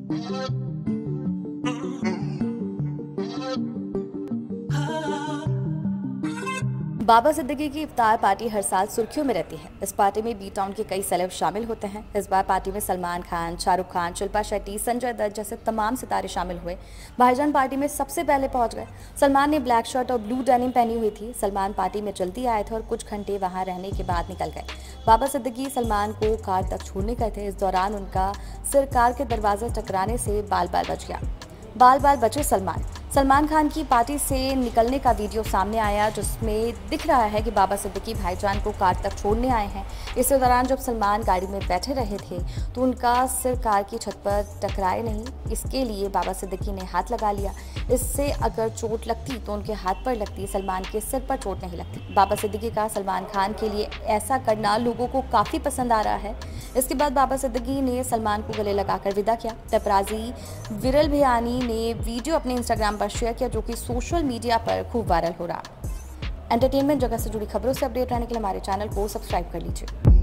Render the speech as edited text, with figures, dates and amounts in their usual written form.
बाबा सिद्दीकी की इफ्तार पार्टी हर साल सुर्खियों में रहती है। इस पार्टी में बी टाउन के कई सेलेब शामिल होते हैं। इस बार पार्टी में सलमान खान, शाहरुख खान, शिल्पा शेट्टी, संजय दत्त जैसे तमाम सितारे शामिल हुए। भाईजान पार्टी में सबसे पहले पहुंच गए। सलमान ने ब्लैक शर्ट और ब्लू डेनिम पहनी हुई थी। सलमान पार्टी में जल्दी आए थे और कुछ घंटे वहां रहने के बाद निकल गए। बाबा सिद्दीकी सलमान को कार तक छोड़ने गए थे। इस दौरान उनका सिर कार के दरवाजे टकराने से बाल बच गया। बाल बचे सलमान खान की पार्टी से निकलने का वीडियो सामने आया, जिसमें दिख रहा है कि बाबा सिद्दीकी भाईजान को कार तक छोड़ने आए हैं। इस दौरान जब सलमान गाड़ी में बैठे रहे थे तो उनका सिर कार की छत पर टकराए नहीं। इसके लिए बाबा सिद्दीकी ने हाथ लगा लिया। इससे अगर चोट लगती तो उनके हाथ पर लगती, सलमान के सिर पर चोट नहीं लगती। बाबा सिद्दीकी का सलमान खान के लिए ऐसा करना लोगों को काफ़ी पसंद आ रहा है। इसके बाद बाबा सिद्दीकी ने सलमान को गले लगाकर विदा किया। टपराजी विरल भियानी ने वीडियो अपने इंस्टाग्राम पर शेयर किया, जो कि सोशल मीडिया पर खूब वायरल हो रहा। एंटरटेनमेंट जगत से जुड़ी खबरों से अपडेट रहने के लिए हमारे चैनल को सब्सक्राइब कर लीजिए।